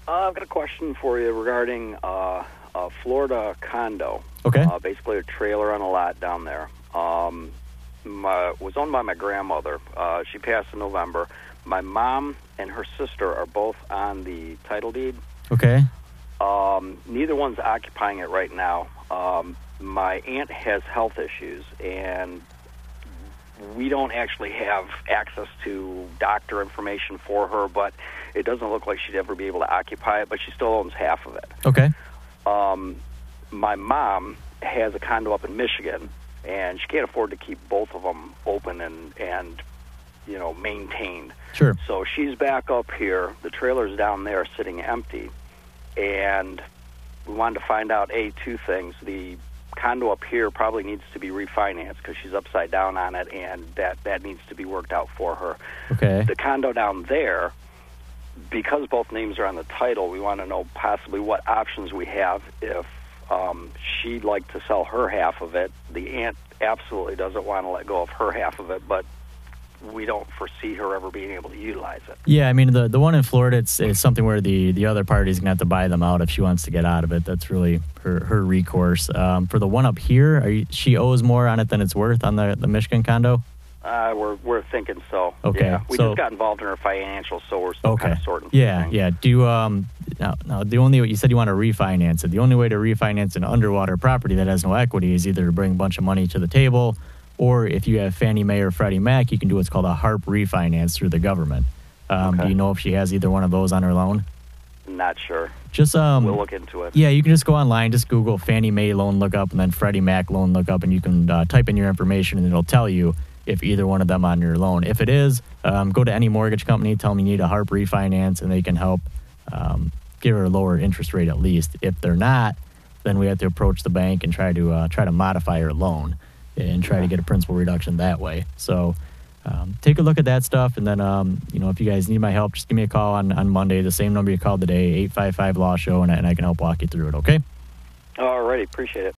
I've got a question for you regarding a Florida condo. Okay. Basically a trailer on a lot down there. Was owned by my grandmother. She passed in November. My mom and her sister are both on the title deed. Okay. Neither one's occupying it right now. My aunt has health issues, and we don't actually have access to doctor information for her, but it doesn't look like she'd ever be able to occupy it, but she still owns half of it. Okay. My mom has a condo up in Michigan, and she can't afford to keep both of them open and maintained. Sure. So she's back up here. The trailer's down there sitting empty, and we wanted to find out, two things. The condo up here probably needs to be refinanced because she's upside down on it, and that needs to be worked out for her. Okay. The condo down there, because both names are on the title, we want to know possibly what options we have if she'd like to sell her half of it. The aunt absolutely doesn't want to let go of her half of it, but we don't foresee her ever being able to utilize it. Yeah, I mean, the one in Florida, it's something where the other party's going to have to buy them out if she wants to get out of it. That's really her recourse. For the one up here, she owes more on it than it's worth on the Michigan condo? We're thinking so. Okay. Yeah. We just got involved in her financials, so we're still kind of sorting Yeah, things. yeah. Now, the only, you said you want to refinance it. The only way to refinance an underwater property that has no equity is either to bring a bunch of money to the table, or if you have Fannie Mae or Freddie Mac, you can do what's called a HARP refinance through the government. Do you know if she has either one of those on her loan? Not sure. Just we'll look into it. Yeah, you can just go online, just Google Fannie Mae loan lookup and then Freddie Mac loan lookup, and you can type in your information, and it'll tell you if either one of them on your loan. If it is, go to any mortgage company, tell them you need a HARP refinance, and they can help give her a lower interest rate at least. If they're not, then we have to approach the bank and try to modify her loan and try to get a principal reduction that way. So take a look at that stuff, and then if you guys need my help, just give me a call on Monday, the same number you called today, 855-LAW-SHOW, and I can help walk you through it, okay? All righty, appreciate it.